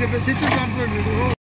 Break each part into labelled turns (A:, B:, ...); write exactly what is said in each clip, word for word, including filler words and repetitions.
A: చెట్టు కాన్సెప్ట్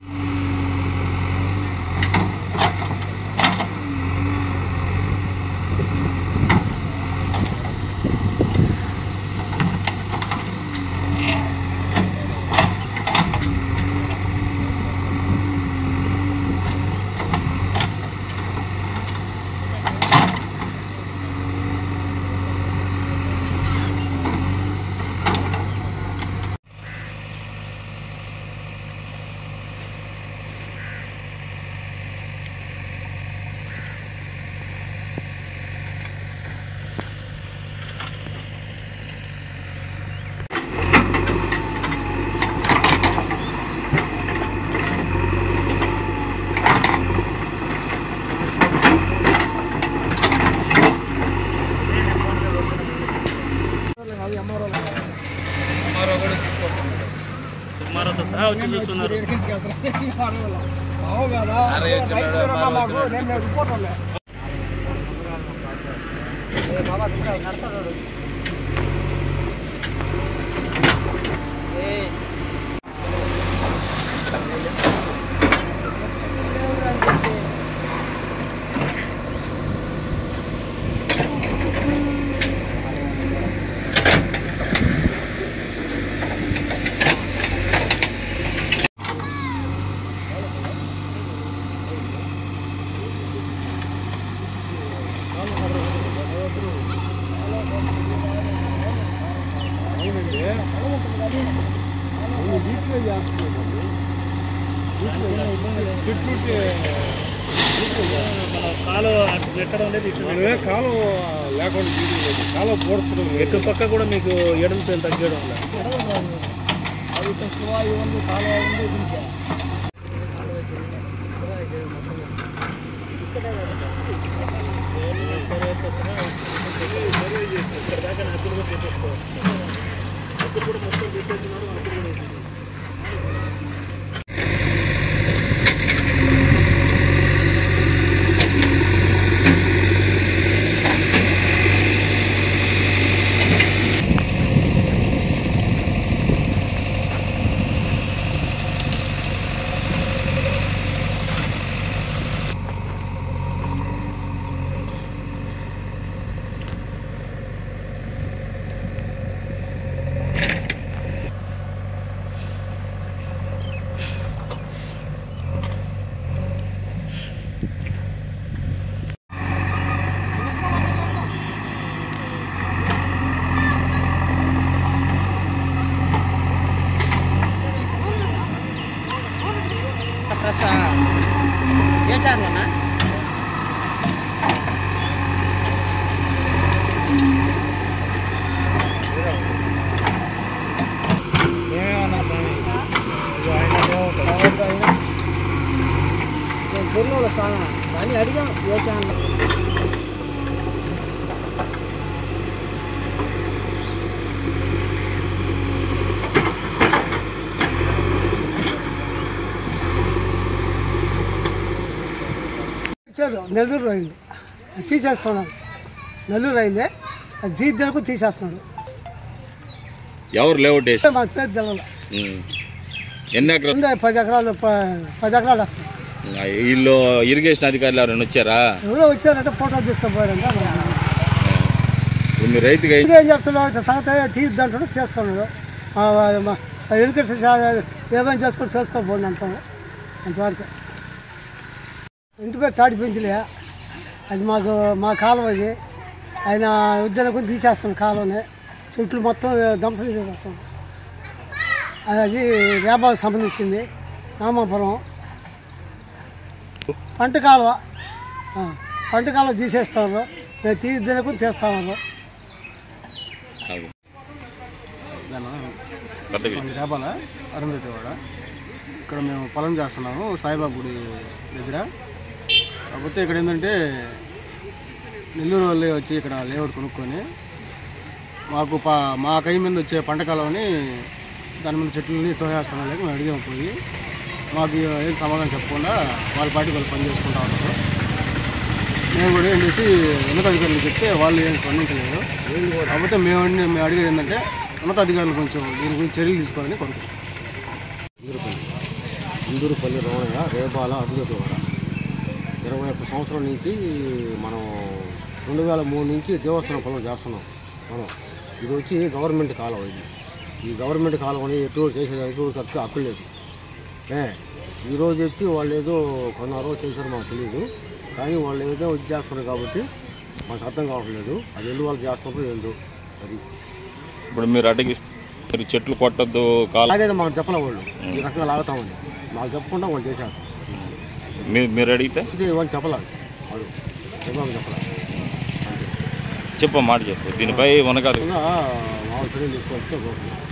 A: కాలం లేకుండా కాలం పోడ్చడం ఎటు పక్క కూడా మీకు ఎడలతో తగ్గడం వేసారునా గురువుల స్థానం కానీ అడిగాం వేసాను నెల్లూరు అయింది తీసేస్తున్నాడు నెల్లూరు అయింది అది తీద్దరకు తీసేస్తున్నాడు
B: ఎవరు లేఅవుట్
A: మా పేరు తెలవాలి
B: ఎన్ని ఎకరాలు
A: పది ఎకరాలు పది ఎకరాలు వస్తుంది
B: వీళ్ళు ఇరిగేషన్ అధికారులు ఎవరైనా వచ్చారా
A: ఎవరో వచ్చారంటే ఫోటో తీసుకుపోయారంట
B: మీరు రైతుగా
A: ఏం చెప్తున్నాడు సంగతి తీద్దంటాడు చేస్తున్నాడు ఇరిగేషన్ ఏమైనా చేసుకొని చేసుకోబోండి అంటాడు అంతవరకు ఇంటి పేరు తాడి పెంచలే అది మాకు మా కాలువ అది ఆయన ఉద్యోగం తీసేస్తాను కాలువని చెట్లు మొత్తం ధ్వంసం చేసేస్తాం అది రేపాకు సంబంధించింది నామాపురం పంట కాలువ పంట కాలువ తీసేస్తారు నేను తీద్దనకు తీస్తాను రేపాల అరుంధతివాడ ఇక్కడ మేము పొలం చేస్తున్నాము సాయిబాబా గుడి దగ్గర. కాకపోతే ఇక్కడ ఏంటంటే నెల్లూరు వాళ్ళే వచ్చి ఇక్కడ లేఅవుట్ కొనుక్కొని మాకు పా మా కై మీద వచ్చే పంట కాలంని దాని మీద చెట్లని తోసేస్తున్నాం లేక మేము అడిగాము పోయి మాకు ఏం సమాధానం చెప్పకుండా వాళ్ళ పార్టీ వాళ్ళు పని చేసుకుంటా ఉన్నారు. మేము కూడా ఏం చేసి ఉన్నతాధికారులు చెప్తే వాళ్ళు ఏం స్పందించలేదు. కాకపోతే మేము మేము అడిగేది ఏంటంటే ఉన్నతాధికారులు కొంచెం దీని గురించి చర్యలు తీసుకోవాలని కోరుకుంటున్నాం.
C: ఇందూరుపల్లి ఇందూరుపల్లి రమణయ్య రేబాల అభివృద్ధివాడ ఇరవై ఒక్క సంవత్సరం నుంచి మనం రెండు వేల మూడు నుంచి దేవస్థానం పనులు చేస్తున్నాం మనం. ఇది వచ్చి గవర్నమెంట్ కాలువ. ఇది ఈ గవర్నమెంట్ కాలువని ఎటు చేసేదానికి ఖర్చు హక్కు లేదు. ఏ ఈరోజు వచ్చి వాళ్ళు ఏదో కొన్నారో చేశారో మాకు తెలియదు, కానీ వాళ్ళు ఏదో ఇది చేస్తున్నారు కాబట్టి మాకు అర్థం కావట్లేదు. అది ఎందుకు వాళ్ళు చేస్తున్నారు ఏందో. అది
B: ఇప్పుడు మీరు అడిగి మీరు చెట్లు కొట్టద్దు కాలు
C: అలాగే మాకు చెప్పలే వాళ్ళు ఈ రకంగా లాగుతామని మాకు చెప్పకుండా వాళ్ళు చేశారు.
B: మీరు మీరు అడిగితే
C: ఇది వాళ్ళు చెప్పలేదు, వాళ్ళు చెప్పాలి చెప్పలేదు.
B: చెప్ప మాట చెప్పు దీనిపై మనకు
C: మామూలు చర్యలు తీసుకోవాల్సి